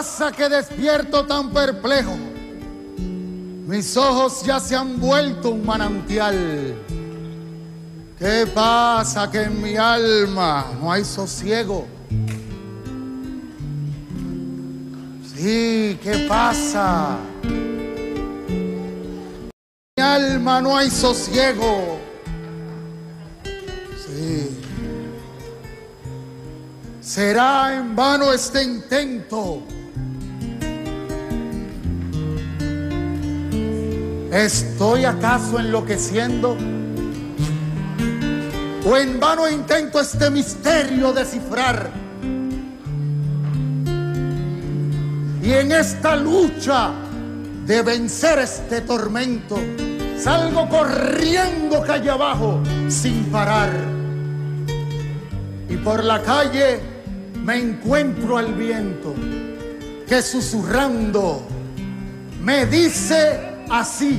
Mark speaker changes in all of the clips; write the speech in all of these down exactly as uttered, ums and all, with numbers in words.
Speaker 1: pasa que despierto tan perplejo? Mis ojos ya se han vuelto un manantial. ¿Qué pasa que en mi alma no hay sosiego? Sí, ¿qué pasa? En mi alma no hay sosiego. Sí. ¿Será en vano este intento? ¿Estoy acaso enloqueciendo? ¿O en vano intento este misterio descifrar? Y en esta lucha de vencer este tormento, salgo corriendo calle abajo sin parar. Y por la calle me encuentro al viento que susurrando me dice así: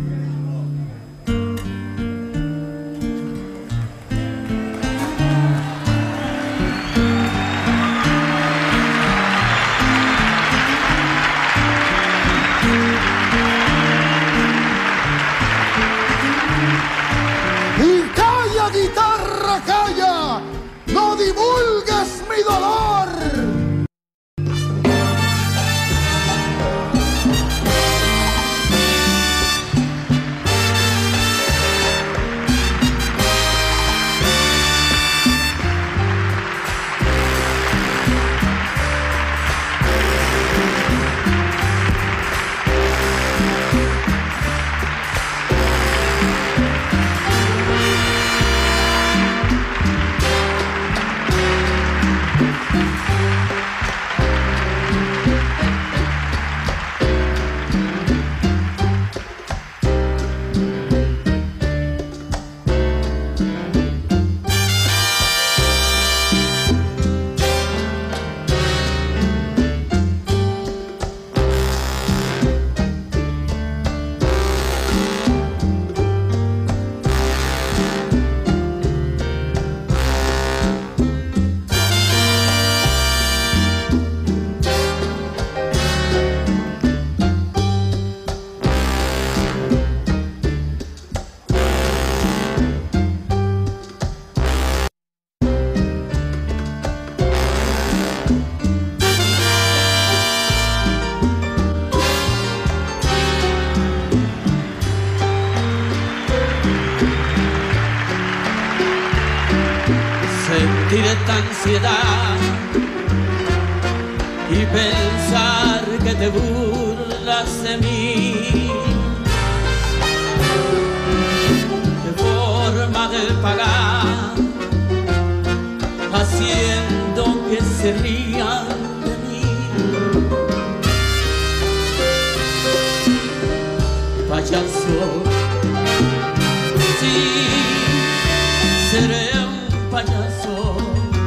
Speaker 1: y calla, guitarra, calla, no divulgues mi dolor.
Speaker 2: Sentir esta ansiedad y pensar que te burlas de mí, de forma de pagar, haciendo que se rían de mí. Payaso, sí, seré un payaso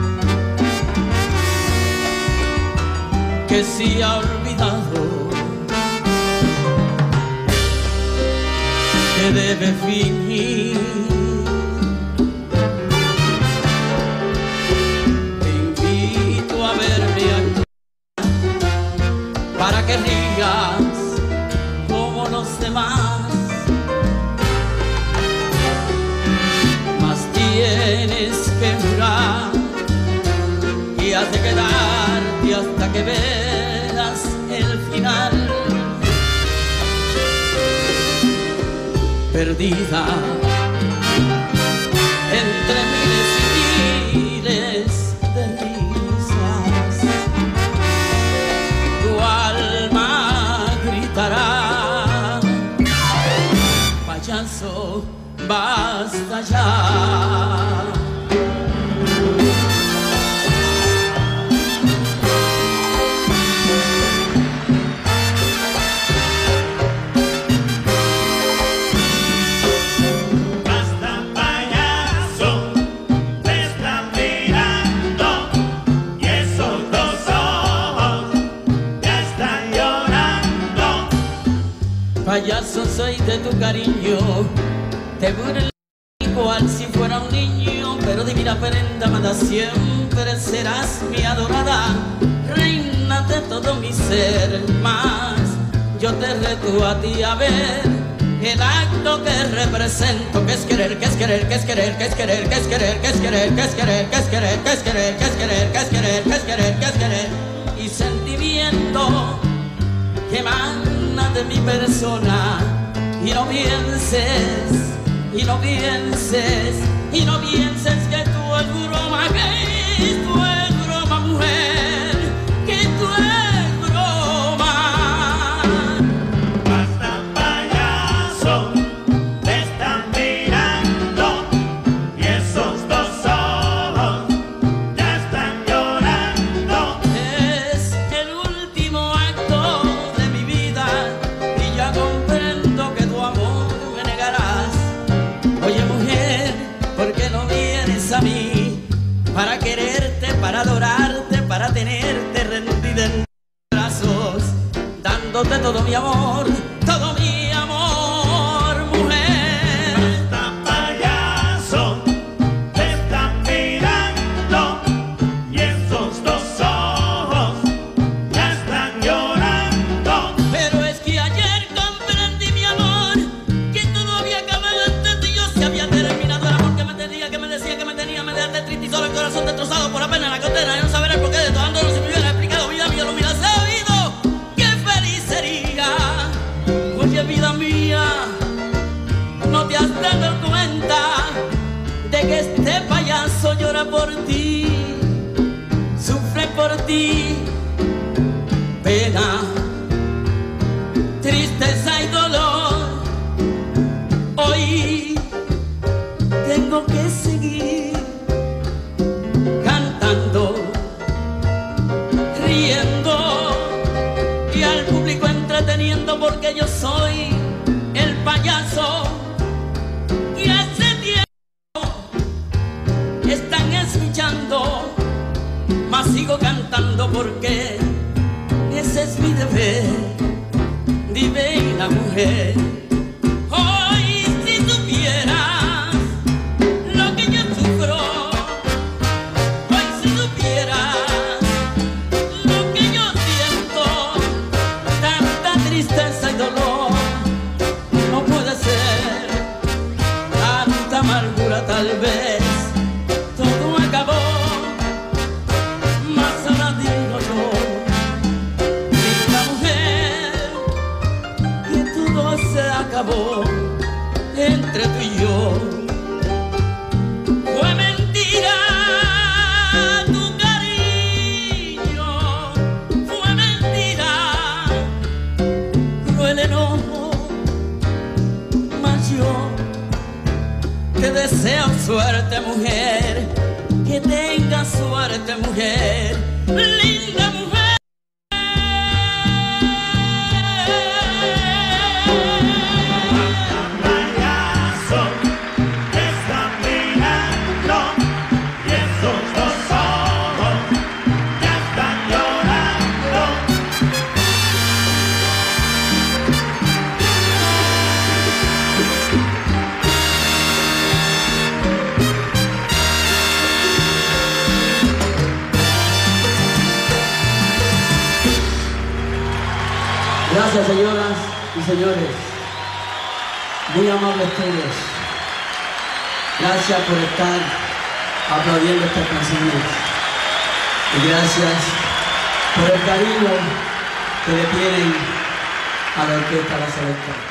Speaker 2: que sí ha olvidado que debe fingir. Te invito a verme aquí para que rías como los demás. Tienes que jurar y has de quedarte hasta que veas el final. Perdida entre miles y miles de risas, tu alma gritará: payaso, basta ya.
Speaker 3: Basta, payaso, te están mirando y esos dos ojos ya están llorando.
Speaker 2: Payaso, soy de tu cariño, te burlas igual si fuera un niño, pero divina prenda amada siempre serás mi adorada, reina de todo mi ser. Más yo te reto a ti a ver el acto que represento, que es querer, que es querer, que es querer, que es querer, que es querer, que es querer, que es querer, que es querer, que es querer, que es querer, que es querer, que es querer, que es querer, y sentimiento que emana de mi persona. Y no pienses, y no pienses, y no pienses que tú es broma, que tú es broma, mujer, que tú es broma.
Speaker 3: Basta, payaso, te están mirando y esos dos ojos ya están llorando.
Speaker 2: Es el último acto de mi vida y ya comprendo que tu amor me negarás. Oye, mujer, ¿por qué no vienes a mí para quererte, para adorarte, para tenerte rendida en mis brazos, dándote todo mi amor, todo mi amor, mujer?
Speaker 3: Basta, payaso, te están mirando y esos dos ojos ya están llorando.
Speaker 2: Pero es que ayer comprendí, mi amor, que todo había acabado antes de yo se había terminado. El amor que me tenía, que me decía, que me tenía, me dejaste triste y solo el corazón destrozado por apenas la condena y no saber el porqué de todo ando. No se me hubiera explicado, vida mía, lo hubieras sabido. ¡Qué feliz sería! Oye, vida mía, no te has dado cuenta de que este payaso llora por ti, sufre por ti, pena, tristeza y dolor. Hoy tengo que seguir cantando, riendo y al público entreteniendo, porque yo soy el payaso y hace tiempo están escuchando, mas sigo cantando porque ese es mi deber, divina mujer. Hoy si supieras lo que yo sufro, hoy si supieras lo que yo siento, tanta tristeza y dolor, no puede ser tanta amargura, tal vez todo acabó, mas ahora digo yo, linda mujer, que todo se acabó entre tú y yo. Fue mentira tu cariño, fue mentira, cruel enojo, mas yo te deseo suerte, mujer, que tengas suerte, mujer, linda mujer.
Speaker 3: Payaso, te están mirando y esos dos ojos ya están llorando.
Speaker 2: Gracias, señoras y señores, muy amables todos. Gracias por estar aplaudiendo estas canciones y gracias por el cariño que le tienen a la orquesta La Selecta.